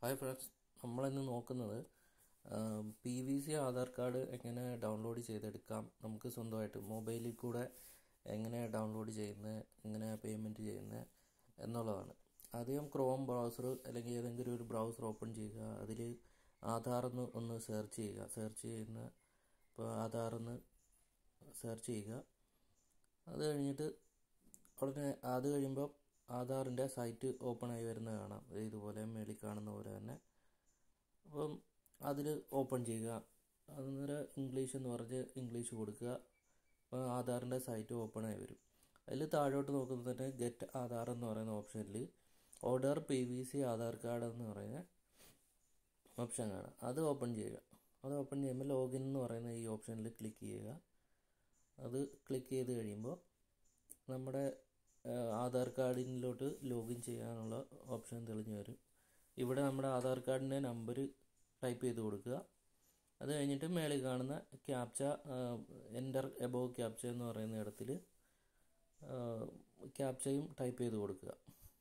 Hi friends, നമ്മളിന്ന് നോക്കുന്നത് PVC Aadhaar card എങ്ങനെ ഡൗൺലോഡ് ചെയ്തെടുക്കാം, നമുക്ക് സ്വന്തമായിട്ട് മൊബൈലിൽ കൂടെ എങ്ങനെ ഡൗൺലോഡ് ചെയ്യുന്നത്, എങ്ങനെ പേയ്മെൻറ്റ് ചെയ്യുന്നത് എന്നുള്ളതാണ്. ആദ്യം ക്രോം ബ്രൗസർ അല്ലെങ്കിൽ ഏതെങ്കിലും ഒരു ബ്രൗസർ ഓപ്പൺ ചെയ്യുക. അതിൽ ആധാറെന്ന് ഒന്ന് സെർച്ച് ചെയ്യുക. ഇപ്പോൾ ആധാറെന്ന് സെർച്ച് ചെയ്യുക. അത് കഴിഞ്ഞിട്ട് അത് കഴിയുമ്പോൾ ആധാറിൻ്റെ സൈറ്റ് ഓപ്പൺ ആയി വരുന്നത് കാണാം. ഇതുപോലെ മേളിൽ കാണുന്ന പോലെ തന്നെ. അപ്പം അതിൽ ഓപ്പൺ ചെയ്യുക. അന്നേരം ഇംഗ്ലീഷ് എന്ന് പറഞ്ഞ് ഇംഗ്ലീഷ് കൊടുക്കുക. അപ്പോൾ ആധാറിൻ്റെ സൈറ്റ് ഓപ്പൺ ആയി വരും. അതിൽ താഴോട്ട് നോക്കുമ്പോൾ തന്നെ ഗെറ്റ് ആധാർ എന്ന് പറയുന്ന ഓപ്ഷനിൽ ഓർഡർ PVC ആധാർ കാർഡ് എന്ന് പറയുന്ന ഓപ്ഷൻ കാണാം. അത് ഓപ്പൺ ചെയ്യുക. അത് ഓപ്പൺ ചെയ്യുമ്പോൾ ലോഗിൻ എന്ന് പറയുന്ന ഈ ഓപ്ഷനിൽ ക്ലിക്ക് ചെയ്യുക. അത് ക്ലിക്ക് ചെയ്ത് കഴിയുമ്പോൾ നമ്മുടെ ആധാർ കാർഡിലോട്ട് ലോഗിൻ ചെയ്യാനുള്ള ഓപ്ഷൻ തെളിഞ്ഞു വരും. ഇവിടെ നമ്മുടെ ആധാർ കാർഡിൻ്റെ നമ്പർ ടൈപ്പ് ചെയ്ത് കൊടുക്കുക. അത് കഴിഞ്ഞിട്ട് മേളിൽ കാണുന്ന ക്യാപ്ച എൻ്റർ എബോവ് ക്യാപ്ച എന്ന് പറയുന്ന ഇടത്തിൽ ക്യാപ്ചയും ടൈപ്പ് ചെയ്ത് കൊടുക്കുക.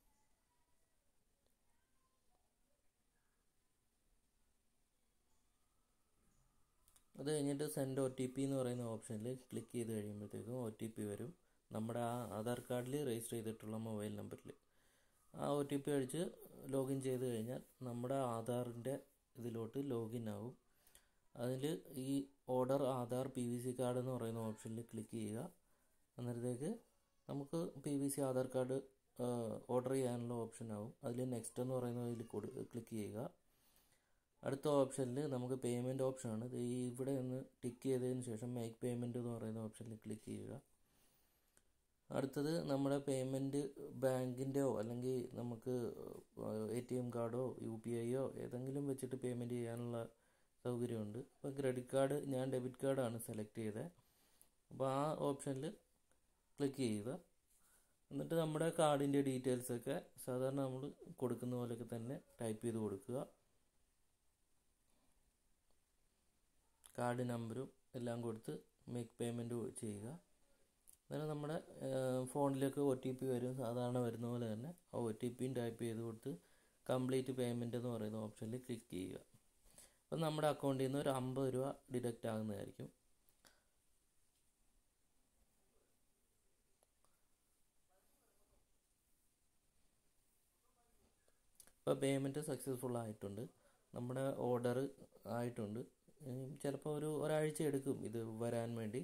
അത് കഴിഞ്ഞിട്ട് സെൻഡ് OTP എന്ന് പറയുന്ന ഓപ്ഷനിൽ ക്ലിക്ക് ചെയ്ത് കഴിയുമ്പോഴത്തേക്കും OTP വരും. നമ്മുടെ ആ ആധാർ കാർഡിൽ രജിസ്റ്റർ ചെയ്തിട്ടുള്ള മൊബൈൽ നമ്പറിൽ ആ OTP അടിച്ച് ലോഗിൻ ചെയ്ത് കഴിഞ്ഞാൽ നമ്മുടെ ആധാറിൻ്റെ ഇതിലോട്ട് ലോഗിൻ ആവും. അതിൽ ഈ ഓർഡർ ആധാർ PVC കാർഡ് എന്ന് പറയുന്ന ഓപ്ഷനിൽ ക്ലിക്ക് ചെയ്യുക. അന്നേരത്തേക്ക് നമുക്ക് PVC ആധാർ കാർഡ് ഓർഡർ ചെയ്യാനുള്ള ഓപ്ഷൻ ആവും. അതിൽ നെക്സ്റ്റ് എന്ന് പറയുന്നതിൽ ക്ലിക്ക് ചെയ്യുക. അടുത്ത ഓപ്ഷനിൽ നമുക്ക് പേയ്മെൻറ്റ് ഓപ്ഷനാണ്. ഇവിടെ നിന്ന് ടിക്ക് ചെയ്തതിന് ശേഷം മേക്ക് പേയ്മെൻറ്റ് എന്ന് പറയുന്ന ഓപ്ഷനിൽ ക്ലിക്ക് ചെയ്യുക. അടുത്തത് നമ്മുടെ പേയ്മെൻറ്റ് ബാങ്കിൻ്റെയോ അല്ലെങ്കിൽ നമുക്ക് ATM കാർഡോ UPIയോ ഏതെങ്കിലും വെച്ചിട്ട് പേയ്മെൻറ്റ് ചെയ്യാനുള്ള സൗകര്യമുണ്ട്. ഇപ്പോൾ ക്രെഡിറ്റ് കാർഡ്, ഞാൻ ഡെബിറ്റ് കാർഡാണ് സെലക്ട് ചെയ്തത്. അപ്പോൾ ആ ഓപ്ഷനിൽ ക്ലിക്ക് ചെയ്യുക. എന്നിട്ട് നമ്മുടെ കാർഡിൻ്റെ ഡീറ്റെയിൽസൊക്കെ സാധാരണ നമ്മൾ കൊടുക്കുന്ന പോലെയൊക്കെ തന്നെ ടൈപ്പ് ചെയ്ത് കൊടുക്കുക. കാർഡ് നമ്പറും എല്ലാം കൊടുത്ത് മേക്ക് പേയ്മെൻറ്റ് ചെയ്യുക. അന്നേരം നമ്മുടെ ഫോണിലേക്ക് OTP വരും. സാധാരണ വരുന്ന പോലെ തന്നെ ആ OTPയും ടൈപ്പ് ചെയ്ത് കൊടുത്ത് കംപ്ലീറ്റ് പേയ്മെൻറ്റ് എന്ന് പറയുന്ന ഓപ്ഷനിൽ ക്ലിക്ക് ചെയ്യുക. അപ്പം നമ്മുടെ അക്കൗണ്ടിൽ നിന്ന് ഒരു 50 രൂപ ഡിഡക്റ്റ് ആകുന്നതായിരിക്കും. ഇപ്പോൾ പേയ്മെൻറ്റ് സക്സസ്ഫുൾ ആയിട്ടുണ്ട്. നമ്മുടെ ഓർഡർ ആയിട്ടുണ്ട്. ചിലപ്പോൾ ഒരാഴ്ച എടുക്കും ഇത് വരാൻ വേണ്ടി.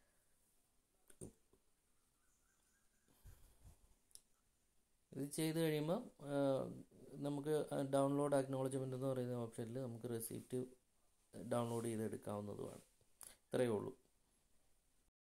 ഇത് ചെയ്ത് കഴിയുമ്പോൾ നമുക്ക് ഡൗൺലോഡ് അക്നോളജ്മെൻറ്റ് എന്ന് പറയുന്ന ഓപ്ഷനിൽ നമുക്ക് റെസിപ്റ്റ് ഡൗൺലോഡ് ചെയ്തെടുക്കാവുന്നതുമാണ്. ഇത്രയേ ഉള്ളൂ.